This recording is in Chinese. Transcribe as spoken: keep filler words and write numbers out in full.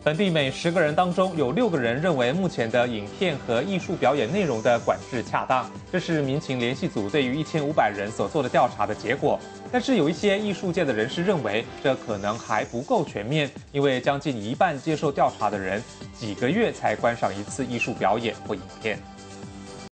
本地每十个人当中有六个人认为目前的影片和艺术表演内容的管制恰当，这是民情联系组对于一千五百人所做的调查的结果。但是有一些艺术界的人士认为，这可能还不够全面，因为将近一半接受调查的人几个月才观赏一次艺术表演或影片。